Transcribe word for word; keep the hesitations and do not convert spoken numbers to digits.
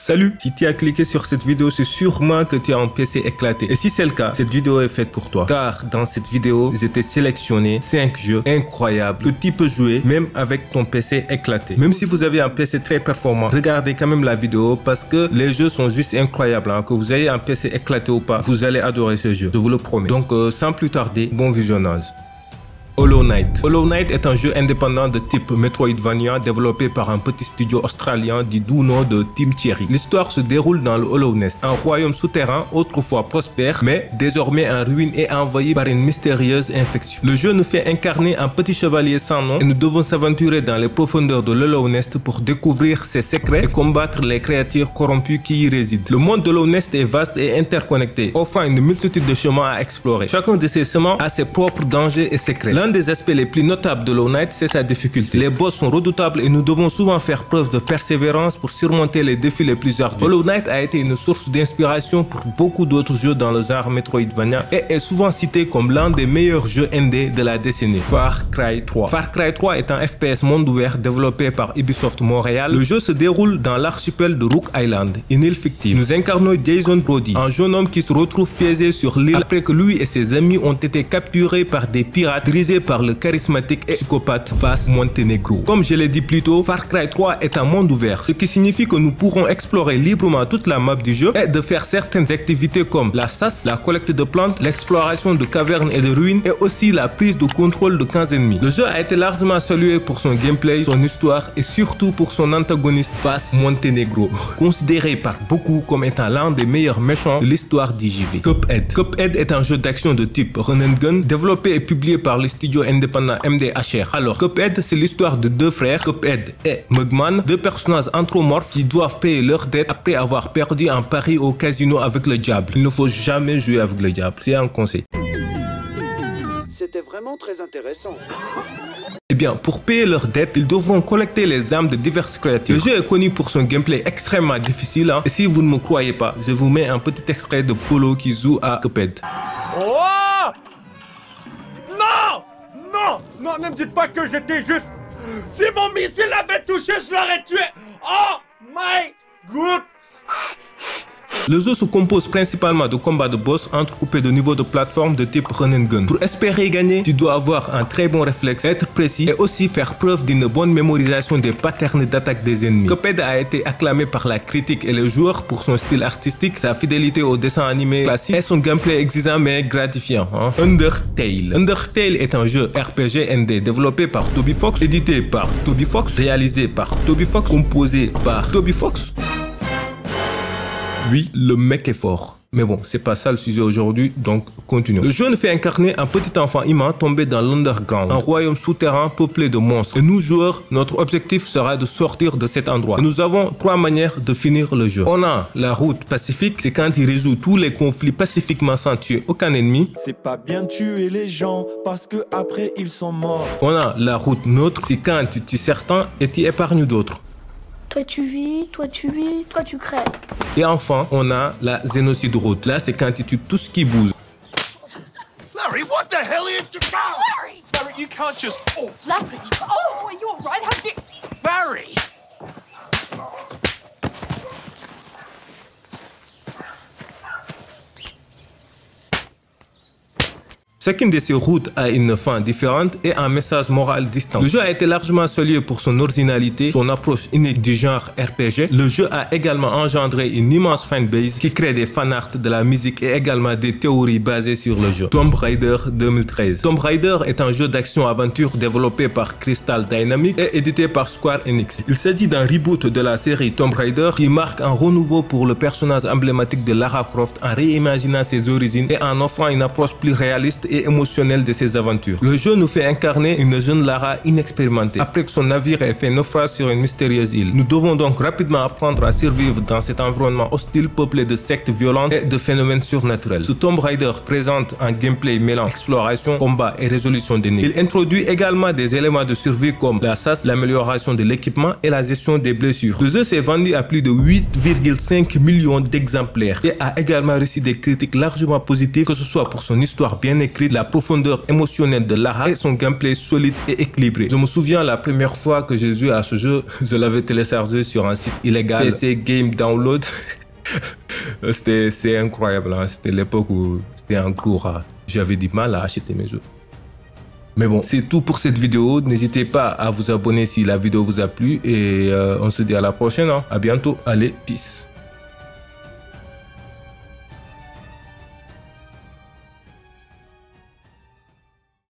Salut, si tu as cliqué sur cette vidéo, c'est sûrement que tu as un P C éclaté. Et si c'est le cas, cette vidéo est faite pour toi. Car dans cette vidéo, ils étaient sélectionnés cinq jeux incroyables que tu peux jouer même avec ton P C éclaté. Même si vous avez un P C très performant, regardez quand même la vidéo parce que les jeux sont juste incroyables. Hein. Que vous ayez un P C éclaté ou pas, vous allez adorer ce jeu, je vous le promets. Donc euh, sans plus tarder, bon visionnage. Hollow Knight. Hollow Knight est un jeu indépendant de type Metroidvania développé par un petit studio australien du doux nom de Team Cherry. L'histoire se déroule dans le Hollow Nest, un royaume souterrain autrefois prospère mais désormais en ruine et envahi par une mystérieuse infection. Le jeu nous fait incarner un petit chevalier sans nom et nous devons s'aventurer dans les profondeurs de l'Hollow Nest pour découvrir ses secrets et combattre les créatures corrompues qui y résident. Le monde de l'Hollow Nest est vaste et interconnecté, offrant une multitude de chemins à explorer. Chacun de ces chemins a ses propres dangers et secrets. L'un des aspects les plus notables de Hollow Knight, c'est sa difficulté. Les boss sont redoutables et nous devons souvent faire preuve de persévérance pour surmonter les défis les plus ardus. Hollow Knight a été une source d'inspiration pour beaucoup d'autres jeux dans le genre Metroidvania et est souvent cité comme l'un des meilleurs jeux indés de la décennie. Far Cry trois. Far Cry trois est un F P S monde ouvert développé par Ubisoft Montréal. Le jeu se déroule dans l'archipel de Rook Island, une île fictive. Nous incarnons Jason Brody, un jeune homme qui se retrouve piégé sur l'île après que lui et ses amis ont été capturés par des pirates dirigés par le charismatique et psychopathe Vas Montenegro. Comme je l'ai dit plus tôt, Far Cry trois est un monde ouvert, ce qui signifie que nous pourrons explorer librement toute la map du jeu et de faire certaines activités comme la chasse, la collecte de plantes, l'exploration de cavernes et de ruines et aussi la prise de contrôle de camps ennemis. Le jeu a été largement salué pour son gameplay, son histoire et surtout pour son antagoniste Vas Montenegro, considéré par beaucoup comme étant l'un des meilleurs méchants de l'histoire du J V. Cuphead. Cuphead est un jeu d'action de type run and gun développé et publié par le studio indépendant M D H R. Alors, Cuphead, c'est l'histoire de deux frères, Cuphead et Mugman, deux personnages anthropomorphes qui doivent payer leurs dettes après avoir perdu un pari au casino avec le diable. Il ne faut jamais jouer avec le diable, c'est un conseil. C'était vraiment très intéressant. Eh bien, pour payer leurs dettes, ils devront collecter les âmes de diverses créatures. Le jeu est connu pour son gameplay extrêmement difficile, hein, et si vous ne me croyez pas, je vous mets un petit extrait de Polo qui joue à Cuphead. Oh! Non! Non! Non, ne me dites pas que j'étais juste... Si mon missile avait touché, je l'aurais tué! Oh my god! Le jeu se compose principalement de combats de boss entrecoupés de niveaux de plateforme de type run and gun. Pour espérer gagner, tu dois avoir un très bon réflexe, être précis et aussi faire preuve d'une bonne mémorisation des patterns d'attaque des ennemis. Cuphead a été acclamé par la critique et les joueurs pour son style artistique, sa fidélité au dessin animé classique et son gameplay exigeant mais gratifiant. Hein. Undertale. Undertale est un jeu R P G indé développé par Toby Fox, édité par Toby Fox, réalisé par Toby Fox, composé par Toby Fox. Oui, le mec est fort. Mais bon, c'est pas ça le sujet aujourd'hui, donc continuons. Le jeu nous fait incarner un petit enfant humain tombé dans l'underground, un royaume souterrain peuplé de monstres. Et nous joueurs, notre objectif sera de sortir de cet endroit. Et nous avons trois manières de finir le jeu. On a la route pacifique, c'est quand il résout tous les conflits pacifiquement sans tuer aucun ennemi. C'est pas bien de tuer les gens parce que après ils sont morts. On a la route neutre, c'est quand tu tues certains et tu épargnes d'autres. Toi tu vis, toi tu vis, toi tu crèves. Et enfin, on a la génocide route. Là, c'est quand tu tues tout ce qui bouge. Larry, what the hell are you doing? Larry! Larry, you can't just... Oh, Larry! Oh, are you alright? How did... Larry! Chacune de ces routes a une fin différente et un message moral distinct. Le jeu a été largement salué pour son originalité, son approche unique du genre R P G. Le jeu a également engendré une immense fanbase qui crée des fanarts de la musique et également des théories basées sur le jeu. Tomb Raider deux mille treize. Tomb Raider est un jeu d'action-aventure développé par Crystal Dynamics et édité par Square Enix. Il s'agit d'un reboot de la série Tomb Raider qui marque un renouveau pour le personnage emblématique de Lara Croft en réimaginant ses origines et en offrant une approche plus réaliste et émotionnel de ses aventures. Le jeu nous fait incarner une jeune Lara inexpérimentée après que son navire ait fait naufrage sur une mystérieuse île. Nous devons donc rapidement apprendre à survivre dans cet environnement hostile peuplé de sectes violentes et de phénomènes surnaturels. Ce Tomb Raider présente un gameplay mêlant exploration, combat et résolution d'énigmes. Il introduit également des éléments de survie comme la chasse, l'amélioration de l'équipement et la gestion des blessures. Le jeu s'est vendu à plus de huit virgule cinq millions d'exemplaires et a également reçu des critiques largement positives, que ce soit pour son histoire bien écrite, mérite la profondeur émotionnelle de Lara et son gameplay solide et équilibré. Je me souviens la première fois que j'ai joué à ce jeu, je l'avais téléchargé sur un site illégal, P C Game Download. C'était incroyable, hein. C'était l'époque où c'était un cours. J'avais du mal à acheter mes jeux. Mais bon, c'est tout pour cette vidéo. N'hésitez pas à vous abonner si la vidéo vous a plu. Et euh, on se dit à la prochaine. Hein. À bientôt. Allez, peace.